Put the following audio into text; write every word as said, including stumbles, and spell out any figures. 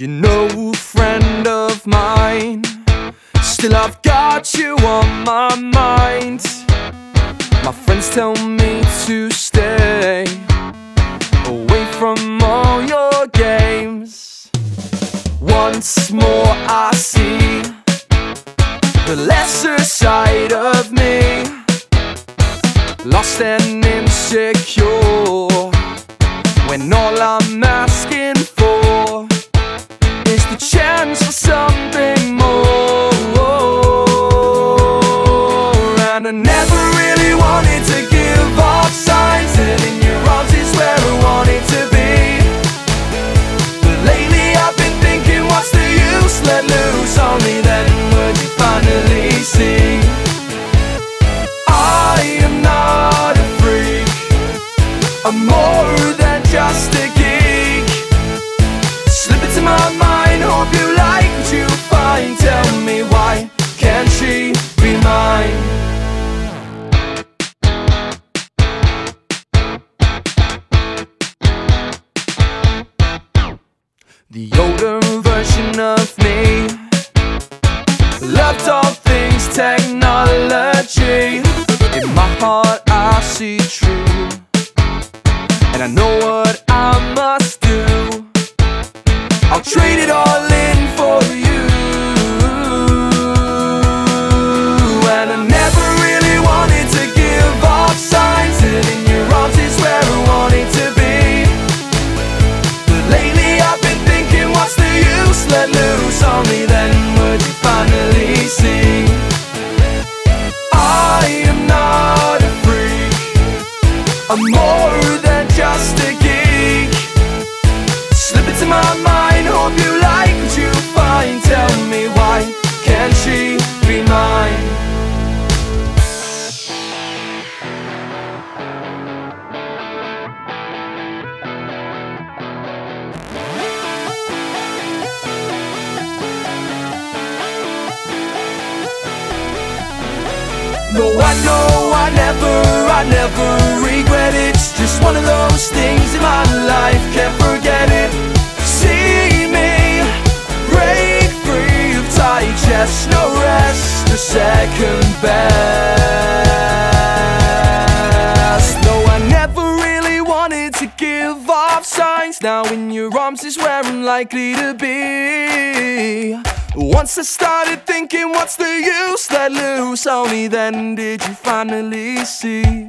You're no friend of mine, still I've got you on my mind. My friends tell me to stay away from all your games. Once more I see the lesser side of me, lost and insecure, when all I'm asking for is the chance for something more. And I never really wanted to give up signs, and in your arms is where I wanted to be. But lately I've been thinking, what's the use? Let loose, only then would you finally see I am not a freak, I'm more than just a geek. Slip into my mind, hope you like what you find. Tell me, why can't she be mine? The older version of me loved all things technology. In my heart I see true, and I know what I must do. I'll trade it all in for you. And I never really wanted to give up signs, and in your arms is where I wanted to be. But lately I've been thinking, what's the use? Let loose, only then would you finally see I am not a freak, I'm more than just a geek. Slip into my mind, hope you like what you find. Tell me, why can't she be mine? No, I know I never, I never regret it. It's just one of those things in my life, can't forget it. See me break free of tight chest, no rest, a second best. No, I never really wanted to give up signs. Now in your arms is where I'm likely to be. Once I started thinking, what's the use? Let loose, only then did you finally see